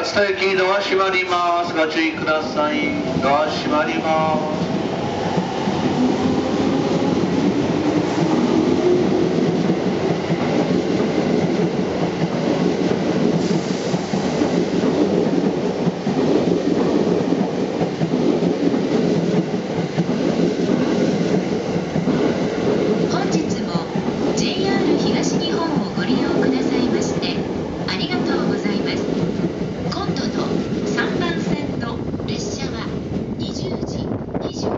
勝田駅ドア閉まります。ご注意ください。ドア閉まります。